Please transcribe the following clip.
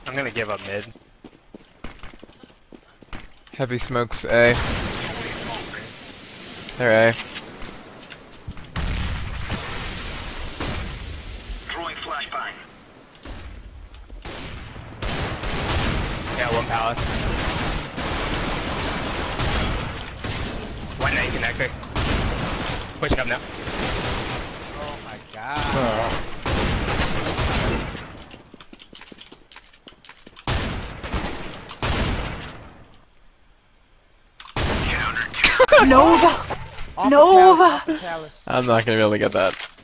I'm gonna give up mid. Heavy smokes A. They're A. Throwing flashbang. Yeah, one palace. One night connector. Pushing up now. Oh my god. Counter. Nova! Off the Nova! palace, off the palace. I'm not gonna be able to get that.